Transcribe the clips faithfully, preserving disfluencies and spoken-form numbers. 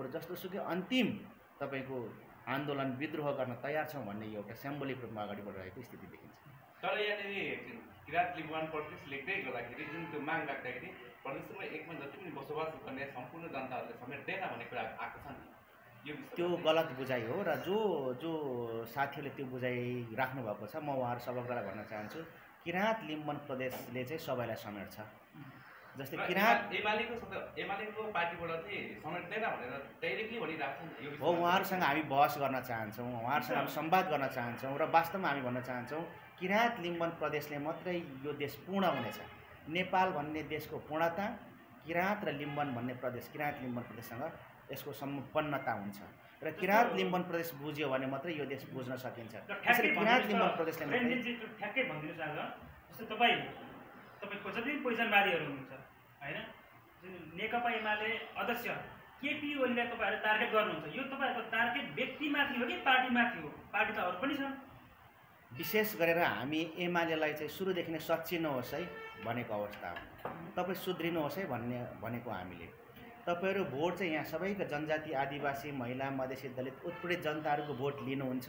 र जस्तोसुकै अन्तिम तपाईको आन्दोलन विद्रोह गर्न तयार छौं भन्ने एउटा सिम्बोलिक रूपमा अगाडि बढिरहेको स्थिति देखिन्छ। तर यहाँनिर किराँत लिम्बुवान प्रदेश लेख्दै गर्दाखेरि जुन त्यो माग राख्दाखेरि प्रदेशमा एकमा जति पनि बसोबास गर्ने सम्पूर्ण जनताहरूले समेट्दैन भन्ने कुरा आएको छ नि, यो त्यो गलत बुझाइ हो र जो जो साथीहरूले त्यो बुझाइ राख्नु भएको छ म उहाँहरू सबैलाई भन्न चाहन्छु किराँत लिम्बुवान प्रदेशले चाहिँ सबैलाई समेट्छ। जस्तै किराँत एमालेको एमालेको पार्टीबाट चाहिँ समेट्दैन भनेर डाइरेक्टली भनिरहेको छ नि, हो उहाँहरूसँग हामी बहस गर्न चाहन्छौँ, उहाँहरूसँग हामी संवाद गर्न चाहन्छौँ र वास्तवमा हामी भन्न चाहन्छौँ किराँत लिम्बुवान प्रदेशले मात्रै यो देश पूर्ण हुनेछ। नेपाल भन्ने देशको पूर्णता किराँत र लिम्बुवान भन्ने प्रदेश किराँत लिम्बुवान प्रदेशसँग यसको सम्पन्नता हुन्छ र किराँत लिम्बुवान प्रदेश बुझ्यो भने मात्रै यो देश बुझ्न सकिन्छ। त्यसैले किराँत लिम्बुवान प्रदेशले ठ्याक्कै भनिदिनुहोस् आज जस्तो तपाईँ तपाईँको जति पहिचानवादीहरू हुनुहुन्छ होइन, नेकपा एमाले अध्यक्ष केपी ओलीलाई तपाईँहरूले टार्गेट गर्नुहुन्छ, यो तपाईँहरूको टार्गेट व्यक्तिमाथि हो कि पार्टीमाथि हो? पार्टी त अरू पनि छ। विशेष गरेर हामी एमालेलाई चाहिँ सुरुदेखि नै सच्चिनुहोस् है भनेको अवस्था हो, तपाईँ सुध्रिनुहोस् है भन्ने भनेको हामीले। तपाईँहरू भोट चाहिँ यहाँ सबैका जनजाति आदिवासी महिला मधेसी दलित उत्पीडित जनताहरूको भोट लिनुहुन्छ,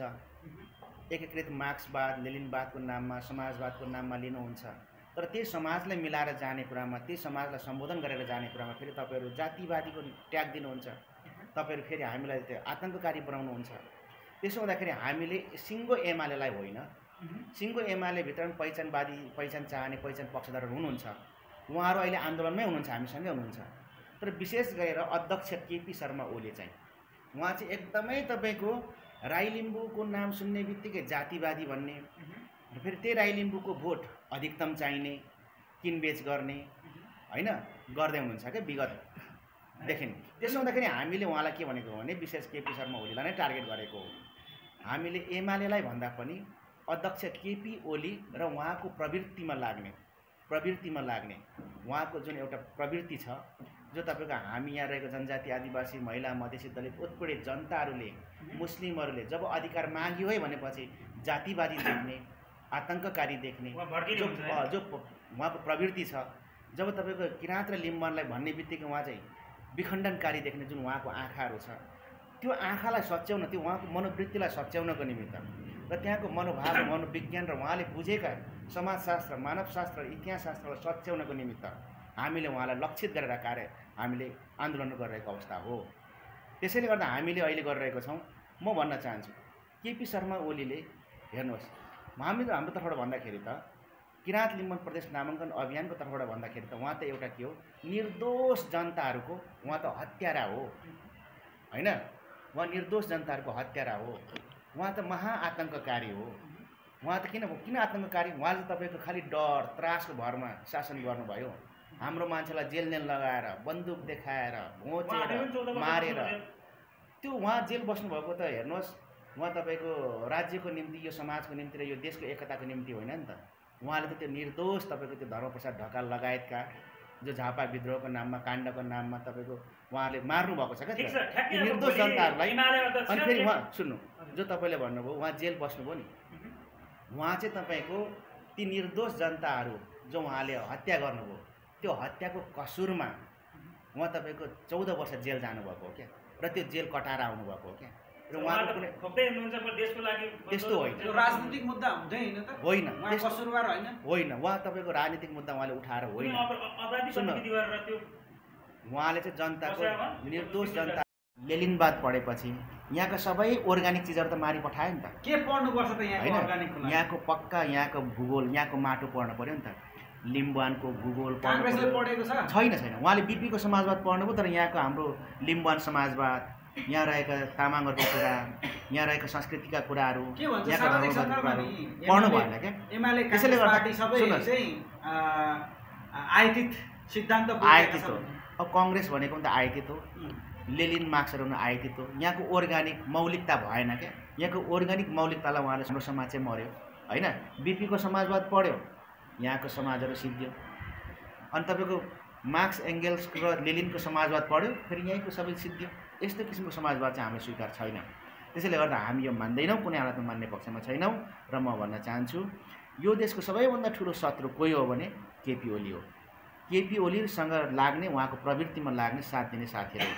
एकीकृत मार्क्सवाद लेनिनवादको नाममा समाजवादको नाममा लिनुहुन्छ, तर त्यही समाजलाई मिलाएर जाने कुरामा त्यही समाजलाई सम्बोधन गरेर जाने कुरामा फेरि तपाईँहरू जातिवादीको ट्याग दिनुहुन्छ, तपाईँहरू फेरि हामीलाई त्यो आतङ्ककारी बनाउनुहुन्छ। त्यसो हुँदाखेरि हामीले सिङ्गो एमालेलाई होइन, सिङ्गो एमाले भित्र पनि पहिचानवादी पहिचान चाहने पहिचान पक्षधरहरू हुनुहुन्छ, उहाँहरू अहिले आन्दोलनमै हुनुहुन्छ, हामीसँगै हुनुहुन्छ। तर विशेष गरेर अध्यक्ष केपी शर्मा ओली चाहिँ उहाँ चाहिँ एकदमै तपाईँको राई लिम्बूको नाम सुन्ने बित्तिकै जातिवादी भन्ने, फेरि त्यही राई लिम्बूको भोट अधिकतम चाहिने किनबेच गर्ने होइन गर्दै हुनुहुन्छ क्या विगतदेखि। त्यसो हुँदाखेरि हामीले उहाँलाई के भनेको हो भने विशेष केपी शर्मा ओलीलाई नै टार्गेट गरेको हो। हामीले एमालेलाई भन्दा पनि अध्यक्ष केपी ओली र उहाँको प्रवृत्तिमा लाग्ने प्रवृत्तिमा लाग्ने उहाँको जुन एउटा प्रवृत्ति छ जो तपाईँको हामी यहाँ रहेको जनजाति आदिवासी महिला मधेसी दलित उत्पीडित जनताहरूले मुस्लिमहरूले जब अधिकार माग्यो है भनेपछि जातिवादी देख्ने आतङ्ककारी देख्ने जो जो उहाँको प्रवृत्ति छ, जब तपाईँको किराँत र लिम्बुवानलाई भन्ने बित्तिकै उहाँ चाहिँ विखण्डनकारी देख्ने जुन उहाँको आँखाहरू छ त्यो आँखालाई सच्याउन त्यो उहाँको मनोवृत्तिलाई सच्याउनको निमित्त र त्यहाँको मनोभाव मनोविज्ञान र उहाँले बुझेका समाजशास्त्र मानवशास्त्र इतिहासशास्त्रलाई सच्याउनको निमित्त हामीले उहाँलाई लक्षित गरेर कार्य हामीले आन्दोलन गरिरहेको अवस्था हो। त्यसैले गर्दा हामीले अहिले गरिरहेको छौँ। म भन्न चाहन्छु केपी शर्मा ओलीले हेर्नुहोस्, हामीले हाम्रो तर्फबाट भन्दाखेरि त किराँत लिम्बुवान प्रदेश नामाङ्कन अभियानको तर्फबाट भन्दाखेरि त उहाँ त एउटा के हो निर्दोष जनताहरूको उहाँ त हत्यारा हो होइन, उहाँ निर्दोष जनताहरूको हत्यारा हो, उहाँ त महाआतङ्ककारी हो। उहाँ त किन किन आतङ्ककारी? उहाँले तपाईँको खालि डर त्रासको भरमा शासन गर्नुभयो, हाम्रो मान्छेलाई जेल नेल लगाएर बन्दुक देखाएर घोचेर मारेर त्यो उहाँ जेल बस्नुभएको त हेर्नुहोस् उहाँ तपाईँको राज्यको निम्ति यो समाजको निम्ति र यो देशको एकताको निम्ति होइन नि त। उहाँले त त्यो निर्दोष तपाईँको त्यो धर्मप्रसाद ढकाल लगायतका जो झापा विद्रोहको नाममा काण्डको नाममा तपाईँको उहाँले मार्नु भएको छ क्या निर्दोष जनताहरूलाई। अनि फेरि उहाँ सुन्नु जो तपाईँले भन्नुभयो उहाँ जेल बस्नुभयो नि, उहाँ चाहिँ तपाईँको ती निर्दोष जनताहरू जो उहाँले हत्या गर्नुभयो त्यो हत्याको कसुरमा उहाँ तपाईँको चौध वर्ष जेल जानुभएको हो क्या र त्यो जेल कटाएर आउनुभएको हो क्या। र उहाँको कुनै त्यस्तो होइन, राजनीतिक मुद्दा हुँदैन त होइन, कसुरबार होइन होइन उहाँ तपाईँको राजनीतिक मुद्दा उहाँले उठाएर होइन, उहाँले चाहिँ जनताको निर्दोष जनता लेनिनवाद पढेपछि यहाँका सबै अर्ग्यानिक चिजहरू त मारि पठायो नि त। के पढ्नुपर्छ त यहाँको अर्ग्यानिक? यहाँको पक्का यहाँको भूगोल यहाँको माटो पढ्नु पर्यो नि त। लिम्बुवानको भूगोल कांग्रेसले पढेको छ छैन छैन, उहाँले बिपीको समाजवाद पढ्नुभयो तर यहाँको हाम्रो लिम्बुवान समाजवाद यहाँ रहेका तामाङहरूको कुरा यहाँ रहेका संस्कृतिका कुराहरू पढ्नु भएन क्या। त्यसैले गर्दा आयातित सिद्धान्त आयातित हो। अब काङ्ग्रेस भनेको पनि त आयातित हो, लेनिन मार्क्सहरू पनि आयातित हो। यहाँको अर्ग्यानिक मौलिकता भएन क्या। यहाँको अर्ग्यानिक मौलिकतालाई उहाँले हाम्रो समाज चाहिँ मर्यो होइन। बिपीको समाजवाद पढ्यो यहाँको समाजहरू सिद्धियो, अनि तपाईँको मार्क्स एङ्गेल्स र लेनिनको समाजवाद पढ्यो फेरि यहीँको सबै सिद्धियो। यस्तो किसिमको समाजवाद चाहिँ हाम्रो स्वीकार छैन। त्यसैले गर्दा हामी यो मान्दैनौँ, कुनै हालतमा मान्ने पक्षमा छैनौँ। र म भन्न चाहन्छु यो देशको सबैभन्दा ठुलो शत्रु कोही हो भने केपी ओली हो। केपी ओलीसँग लाग्ने उहाँको प्रवृत्तिमा लाग्ने साथ दिने साथीहरू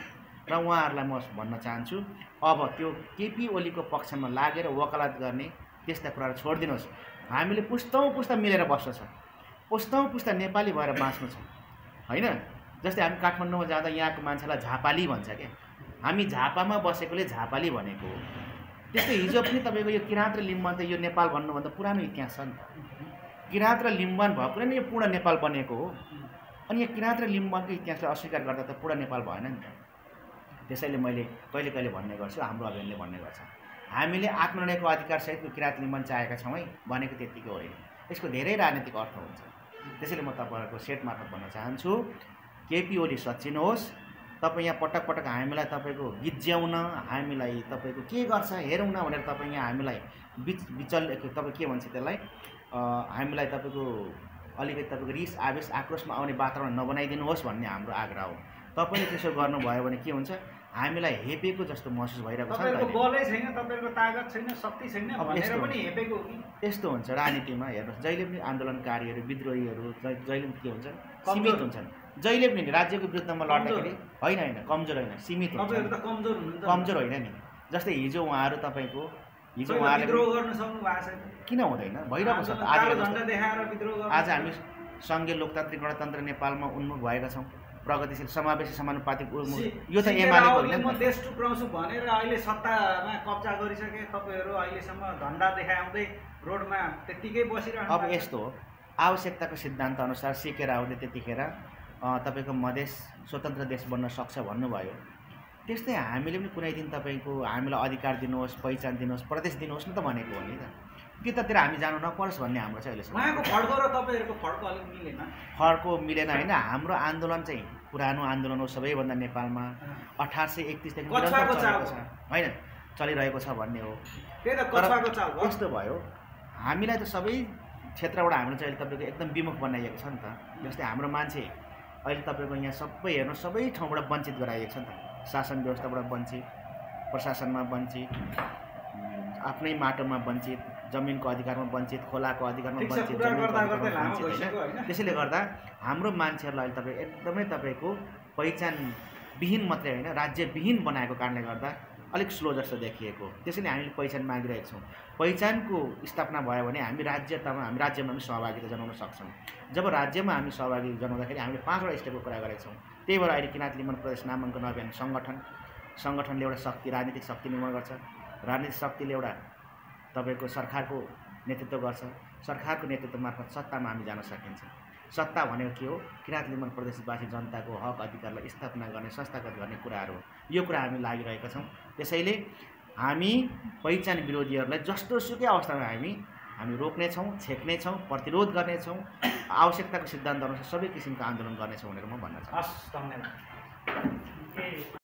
र उहाँहरूलाई म भन्न चाहन्छु अब त्यो केपी ओलीको पक्षमा लागेर वकालत गर्ने त्यस्ता कुराहरू छोडिदिनुहोस्। हामीले पुस्तौँ पुस्ता मिलेर बस्नु छ, पुस्तौँ पुस्ता नेपाली भएर बाँच्नु छ, होइन? जस्तै हामी काठमाडौँमा जाँदा यहाँको मान्छेलाई झापाली भन्छ क्या, हामी झापामा बसेकोले झापाली भनेको हो। त्यस्तै हिजो पनि तपाईँको यो किराँत र लिम्बुवान त यो नेपाल भन्नुभन्दा पुरानो इतिहास छ नि त। किराँत र लिम्बुवान भएको नै यो पूर्ण नेपाल बनेको हो। अनि यो किराँत र लिम्बुवानको इतिहासलाई अस्वीकार गर्दा त पूर्ण नेपाल भएन नि त। त्यसैले मैले कहिले कहिले भन्ने गर्छु, हाम्रो अभियानले भन्ने गर्छ, हामीले आत्मनिर्णयको अधिकारसहितको किराँत लिम्बुवान चाहेका छौँ है भनेको त्यत्तिकै होइन, यसको धेरै राजनीतिक अर्थ हुन्छ। त्यसैले म तपाईँहरूको सेट मार्फत भन्न चाहन्छु, केपी ओली सच्चिनुहोस्। तपाईँ यहाँ पटक पटक हामीलाई तपाईँको गिज्याउन, हामीलाई तपाईँको के गर्छ हेरौँ न भनेर तपाईँ यहाँ हामीलाई बिच बिचल तपाईँ के भन्छ त्यसलाई, हामीलाई तपाईँको अलिकति तपाईँको रिस आवेश आक्रोशमा आउने वातावरण नबनाइदिनुहोस् भन्ने हाम्रो आग्रह हो। तपाईँले त्यसो गर्नुभयो भने के हुन्छ, हामीलाई हेपेको जस्तो महसुस भइरहेको छ नि त। बलै छैन, तपाईँको तागत छैन, शक्ति छैन भनेर पनि हेपेको हो कि? यस्तो हुन्छ राजनीतिमा। हेर्नुहोस्, जहिले पनि आन्दोलनकारीहरू विद्रोहीहरू जहिले पनि के हुन्छ, सीमित हुन्छन्। जहिले पनि राज्यको विरुद्धमा लड्दाखेरि होइन होइन कमजोर होइन, सीमित हुन्छ। कमजोर हुनुहुन्छ, कमजोर होइन नि। जस्तै हिजो उहाँहरू तपाईँको हिजो उहाँहरूले विद्रोह गर्न सक्नु भएको छैन, किन हुँदैन? भइरहेको छ। आज झन्डा देखाएर विद्रोह गर्न आज हामी सङ्घीय लोकतान्त्रिक गणतन्त्र नेपालमा उन्मुख भएका छौँ, प्रगतिशील समावेशी समानुपातिक उन्मुख। यो त एमालेको होइन। म देश टुक्राउँछु भनेर अहिले सत्तामा कब्जा गरिसके तपाईँहरू अहिलेसम्म झन्डा देखाउँदै रोडमा त्यत्तिकै बसिरहनु। अब यस्तो हो, आवश्यकताको सिद्धान्त अनुसार सिके रावले त्यतिखेर तपाईँको मधेस स्वतन्त्र देश बन्न सक्छ भन्नुभयो। त्यस्तै हामीले पनि कुनै दिन तपाईँको हामीलाई अधिकार दिनुहोस्, पहिचान दिनुहोस्, प्रदेश दिनुहोस् न त भनेको हो नि त। त्यतातिर हामी जानु नपरोस् भन्ने हाम्रो चाहिँ अहिलेसम्म। उहाँको फड्को र तपाईँहरूको फड्को अलिक मिलेन, फड्को मिलेन होइन। हाम्रो आन्दोलन चाहिँ पुरानो आन्दोलन हो सबैभन्दा नेपालमा, अठार सय एकतिसदेखि होइन चलिरहेको छ भन्ने हो। त्यही त कछुवाको चाल हो। यस्तो भयो, हामीलाई त सबै क्षेत्रबाट हाम्रो चाहिँ अहिले तपाईँको एकदम विमुख बनाइएको छ नि त। जस्तै हाम्रो मान्छे अहिले तपाईँको यहाँ सबै हेर्नु सबै ठाउँबाट वञ्चित गराइएको छ नि त। शासन व्यवस्थाबाट वञ्चित, प्रशासनमा वञ्चित, आफ्नै माटोमा वञ्चित, जमिनको अधिकारमा वञ्चित, खोलाको अधिकारमा वञ्चित, होइन। त्यसैले गर्दा हाम्रो मान्छेहरूलाई अहिले तपाईँ एकदमै तपाईँको पहिचानविहीन मात्रै होइन राज्यविहीन बनाएको कारणले गर्दा अलिक स्लो जस्तो देखिएको। त्यसैले हामीले पहिचान मागिरहेका छौँ। पहिचानको स्थापना भयो भने हामी राज्यतामा हामी राज्यमा पनि सहभागिता जनाउन सक्छौँ। जब राज्यमा हामी सहभागी जनाउँदाखेरि हामीले पाँचवटा स्टेपको कुरा गरेका छौँ। त्यही भएर अहिले किराँत लिम्बुवान प्रदेश नामाङ्कन अभियान सङ्गठन सङ्गठनले एउटा शक्ति, राजनीतिक शक्ति निर्माण गर्छ। राजनीतिक शक्तिले एउटा तपाईँको सरकारको नेतृत्व गर्छ। सरकारको नेतृत्व मार्फत सत्तामा हामी जान सकिन्छ। सत्ता भनेको के हो? किराँत लिम्बुवान प्रदेशवासी जनताको हक अधिकारलाई स्थापना गर्ने, संस्थागत गर्ने कुराहरू हो। यो कुरा हामी लागिरहेका छौँ। त्यसैले हामी पहिचान विरोधीहरूलाई जस्तो सुकै अवस्थामा हामी हामी रोक्नेछौँ, छेक्नेछौँ, प्रतिरोध गर्नेछौँ, आवश्यकताको सिद्धान्त अनुसार सबै किसिमको आन्दोलन गर्नेछौँ भनेर म भन्न चाहन्छु। हस्, धन्यवाद।